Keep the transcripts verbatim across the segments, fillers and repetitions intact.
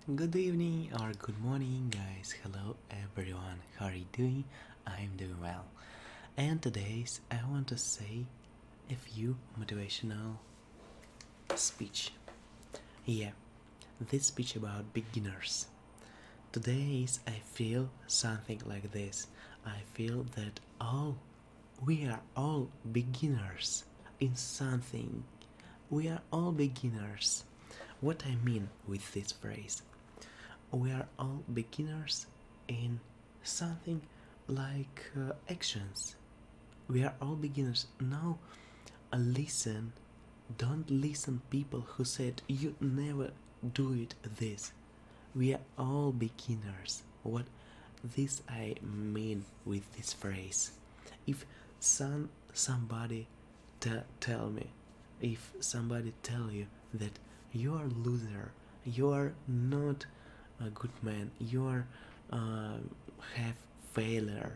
Good evening or good morning, guys. Hello, everyone. How are you doing? I'm doing well. And today's I want to say a few motivational speech. Yeah, this speech about beginners. Today's I feel something like this. I feel that all we are all beginners in something. We are all beginners. What I mean with this phrase, we are all beginners in something like uh, actions. We are all beginners. Now, uh, listen, don't listen people who said you never do it this. We are all beginners. What this I mean with this phrase. If some somebody t- tell me, if somebody tell you that you are loser, you are not a good man, you are uh, have failure,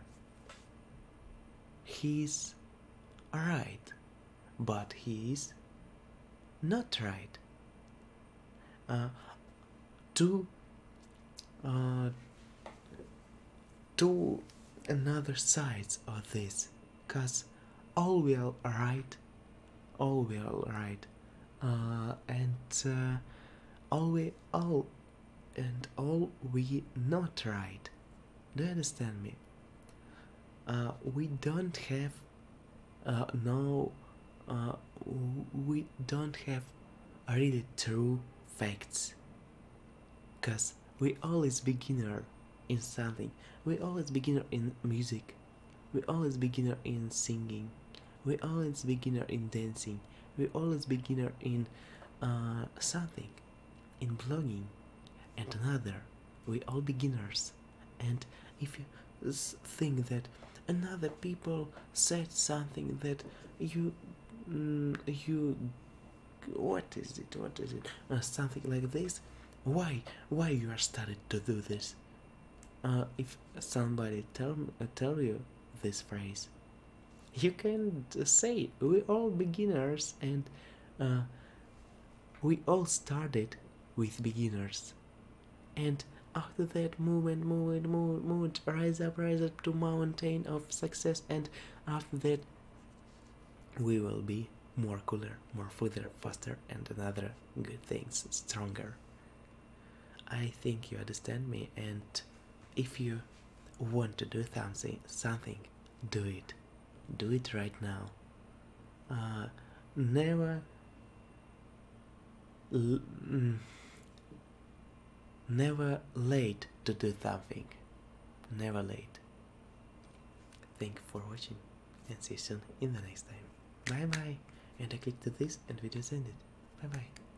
he's right, but he's not right. Uh, to uh, to another sides of this, cause all we are right, all we are right, uh, and uh, all we all and all we not right. Do you understand me? Uh, we don't have uh, no, uh, we don't have really true facts, cause we always beginner in something. We always beginner in music. We always beginner in singing. We always beginner in dancing. We always beginner in uh, something, in blogging, and another. We all beginners. And if you think that another people said something that you mm, you what is it what is it uh, something like this, why why you are started to do this? Uh, if somebody tell uh, tell you this phrase, you can say we all beginners, and uh, we all started with beginners, and after that movement movement movement movement rise up rise up to mountain of success, and after that we will be more cooler, more further, faster, and another good things, stronger. I think you understand me, and if you want to do something something do it, do it right now. uh, never l- mm, never late to do something, never late. Thank you for watching, and see you soon in the next time. Bye bye. And I click to this and video's ended. Bye bye.